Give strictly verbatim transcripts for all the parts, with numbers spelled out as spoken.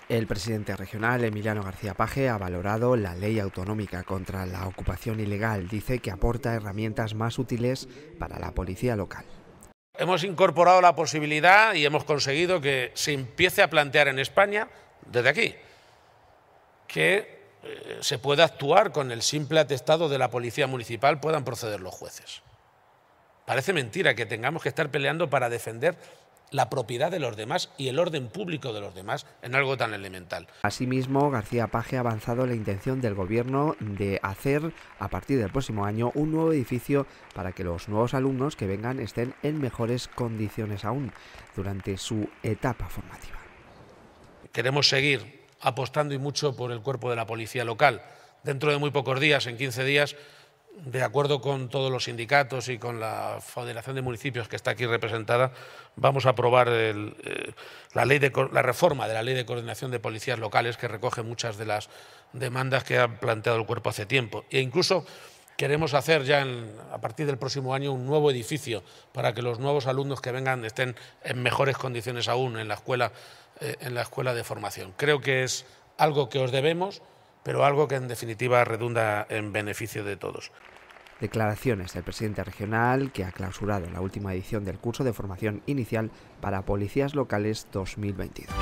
El presidente regional, Emiliano García Paje, ha valorado la ley autonómica contra la ocupación ilegal. Dice que aporta herramientas más útiles para la policía local. Hemos incorporado la posibilidad y hemos conseguido que se empiece a plantear en España, desde aquí, que eh, se pueda actuar con el simple atestado de la policía municipal, puedan proceder los jueces. Parece mentira que tengamos que estar peleando para defender la propiedad de los demás y el orden público de los demás en algo tan elemental. Asimismo, García Paje ha avanzado la intención del Gobierno de hacer, a partir del próximo año, un nuevo edificio para que los nuevos alumnos que vengan estén en mejores condiciones aún durante su etapa formativa. Queremos seguir apostando y mucho por el cuerpo de la policía local. Dentro de muy pocos días, en quince días, de acuerdo con todos los sindicatos y con la Federación de Municipios que está aquí representada, vamos a aprobar el, eh, la, ley de, la reforma de la Ley de Coordinación de Policías Locales, que recoge muchas de las demandas que ha planteado el cuerpo hace tiempo. E incluso queremos hacer ya en, a partir del próximo año un nuevo edificio para que los nuevos alumnos que vengan estén en mejores condiciones aún en la escuela, eh, en la escuela de formación. Creo que es algo que os debemos, pero algo que en definitiva redunda en beneficio de todos. Declaraciones del presidente regional, que ha clausurado la última edición del curso de formación inicial para policías locales dos mil veintidós.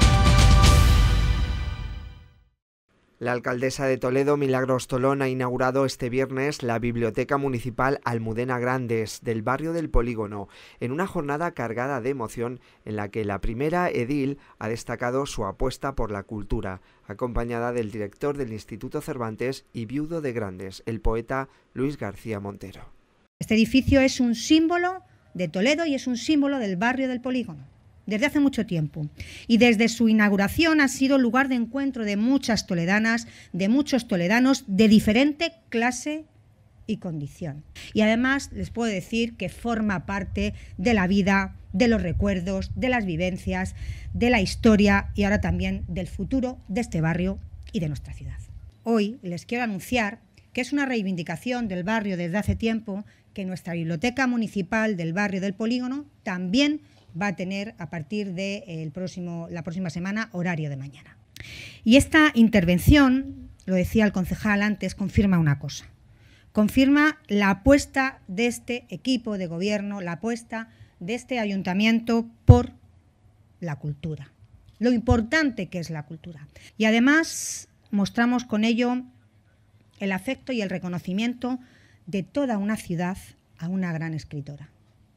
La alcaldesa de Toledo, Milagros Tolón, ha inaugurado este viernes la Biblioteca Municipal Almudena Grandes del barrio del Polígono, en una jornada cargada de emoción en la que la primera edil ha destacado su apuesta por la cultura, acompañada del director del Instituto Cervantes y viudo de Grandes, el poeta Luis García Montero. Este edificio es un símbolo de Toledo y es un símbolo del barrio del Polígono, desde hace mucho tiempo. Y desde su inauguración ha sido lugar de encuentro de muchas toledanas, de muchos toledanos de diferente clase y condición. Y además les puedo decir que forma parte de la vida, de los recuerdos, de las vivencias, de la historia y ahora también del futuro de este barrio y de nuestra ciudad. Hoy les quiero anunciar que es una reivindicación del barrio desde hace tiempo que nuestra Biblioteca Municipal del barrio del Polígono también va a tener a partir de el próximo, la próxima semana horario de mañana. Y esta intervención, lo decía el concejal antes, confirma una cosa. Confirma la apuesta de este equipo de gobierno, la apuesta de este ayuntamiento por la cultura, lo importante que es la cultura. Y además mostramos con ello el afecto y el reconocimiento de toda una ciudad a una gran escritora,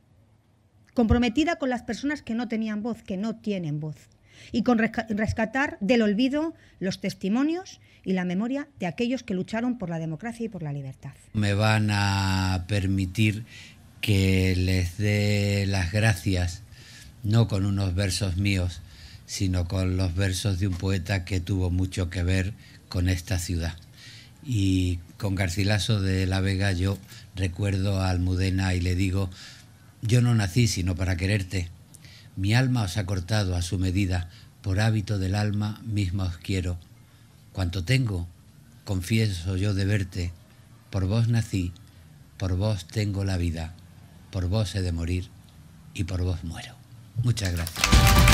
comprometida con las personas que no tenían voz, que no tienen voz, y con rescatar del olvido los testimonios y la memoria de aquellos que lucharon por la democracia y por la libertad. Me van a permitir que les dé las gracias, no con unos versos míos, sino con los versos de un poeta que tuvo mucho que ver con esta ciudad. Y con Garcilaso de la Vega yo recuerdo a Almudena y le digo: yo no nací sino para quererte, mi alma os ha cortado a su medida, por hábito del alma misma os quiero. Cuanto tengo, confieso yo de verte, por vos nací, por vos tengo la vida, por vos he de morir y por vos muero. Muchas gracias.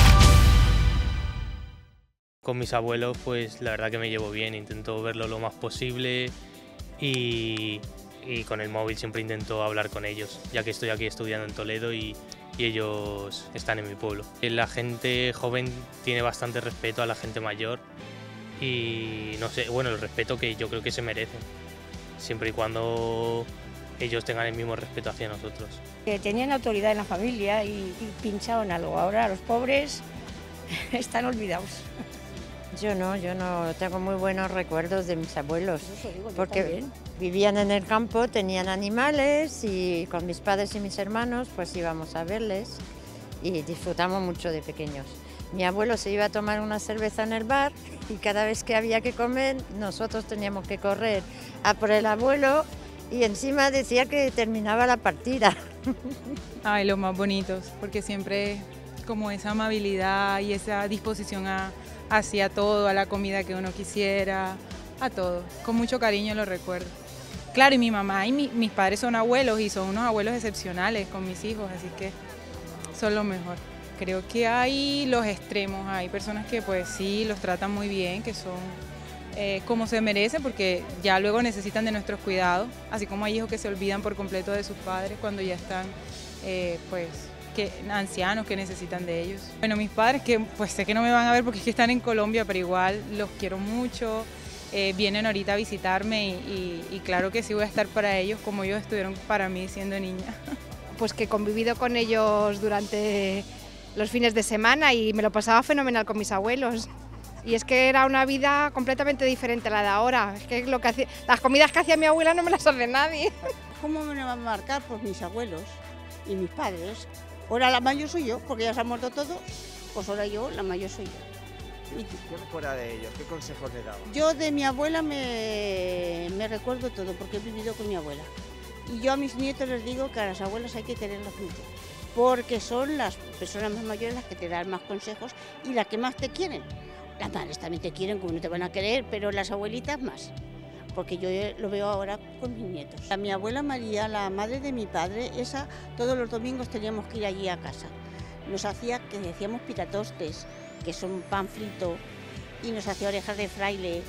Con mis abuelos, pues la verdad que me llevo bien, intento verlo lo más posible y, y con el móvil siempre intento hablar con ellos, ya que estoy aquí estudiando en Toledo y, y ellos están en mi pueblo. La gente joven tiene bastante respeto a la gente mayor y no sé, bueno, el respeto que yo creo que se merecen, siempre y cuando ellos tengan el mismo respeto hacia nosotros. Que tenían autoridad en la familia y, y pinchaban algo, ahora los pobres están olvidados. Yo no, yo no tengo muy buenos recuerdos de mis abuelos, Digo, porque vivían en el campo, tenían animales y con mis padres y mis hermanos pues íbamos a verles y disfrutamos mucho de pequeños. Mi abuelo se iba a tomar una cerveza en el bar y cada vez que había que comer nosotros teníamos que correr a por el abuelo y encima decía que terminaba la partida. Ay, los más bonitos, porque siempre como esa amabilidad y esa disposición a hacia todo, a la comida que uno quisiera, a todo. Con mucho cariño lo recuerdo. Claro, y mi mamá y mi, mis padres son abuelos y son unos abuelos excepcionales con mis hijos, así que son lo mejor. Creo que hay los extremos, hay personas que pues sí los tratan muy bien, que son eh, como se merece, porque ya luego necesitan de nuestros cuidados, así como hay hijos que se olvidan por completo de sus padres cuando ya están eh, pues que, ancianos que necesitan de ellos. Bueno, mis padres, que pues sé que no me van a ver porque es que están en Colombia, pero igual los quiero mucho, eh, vienen ahorita a visitarme y, y, y claro que sí voy a estar para ellos como ellos estuvieron para mí siendo niña. Pues que he convivido con ellos durante los fines de semana y me lo pasaba fenomenal con mis abuelos. Y es que era una vida completamente diferente a la de ahora. Es que lo que hacía, las comidas que hacía mi abuela no me las hace nadie. ¿Cómo me van a marcar? Pues mis abuelos y mis padres. Ahora la mayor soy yo, porque ya se han muerto todos, pues ahora yo, la mayor soy yo. ¿Y qué recuerda de ellos? ¿Qué consejos le daba? Yo de mi abuela me, me recuerdo todo, porque he vivido con mi abuela. Y yo a mis nietos les digo que a las abuelas hay que quererlas mucho, porque son las personas más mayores las que te dan más consejos y las que más te quieren. Las madres también te quieren, como no te van a querer, pero las abuelitas más, porque yo lo veo ahora con mis nietos. A mi abuela María, la madre de mi padre, esa todos los domingos teníamos que ir allí a casa. Nos hacía, que decíamos piratostes, que son pan frito, y nos hacía orejas de fraile,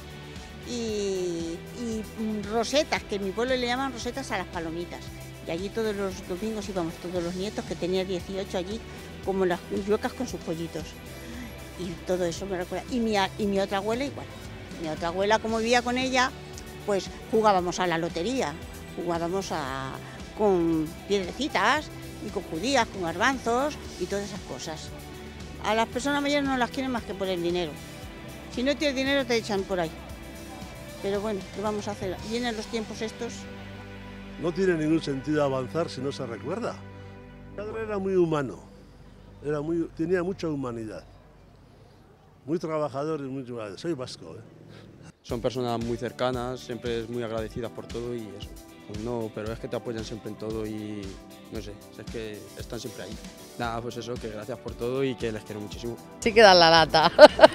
y, y rosetas, que en mi pueblo le llaman rosetas a las palomitas. Y allí todos los domingos íbamos todos los nietos, que tenía dieciocho allí, como las yuecas con sus pollitos. Y todo eso me recuerda. Y mi, y mi otra abuela igual. Mi otra abuela, como vivía con ella, pues jugábamos a la lotería, jugábamos a, con piedrecitas y con judías, con garbanzos y todas esas cosas. A las personas mayores no las quieren más que por el dinero. Si no tienes dinero te echan por ahí. Pero bueno, ¿qué vamos a hacer? Vienen los tiempos estos. No tiene ningún sentido avanzar si no se recuerda. Mi padre era muy humano, era muy, tenía mucha humanidad. Muy trabajador y muy... Soy vasco, ¿eh? Son personas muy cercanas, siempre muy agradecidas por todo y eso. Pues no, pero es que te apoyan siempre en todo y no sé, es que están siempre ahí. Nada, pues eso, que gracias por todo y que les quiero muchísimo. Sí que dan la lata.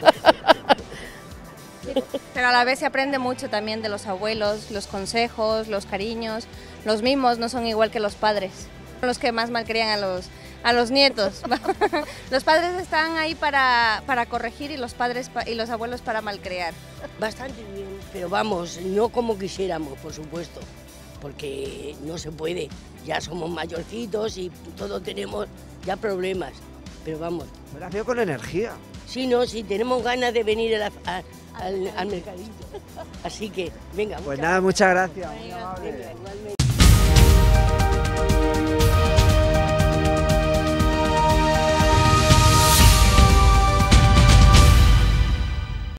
Pero a la vez se aprende mucho también de los abuelos, los consejos, los cariños. Los mismos no son igual que los padres, son los que más malcrían a los, a los nietos. Los padres están ahí para, para corregir y los padres y los abuelos para malcriar. Bastante bien, pero vamos, no como quisiéramos, por supuesto, porque no se puede. Ya somos mayorcitos y todos tenemos ya problemas, pero vamos. Me la veo con energía. Sí, no, sí, tenemos ganas de venir a la, a, al, al mercadillo. Así que, venga. Pues nada, muchas gracias. Venga, venga, igualmente.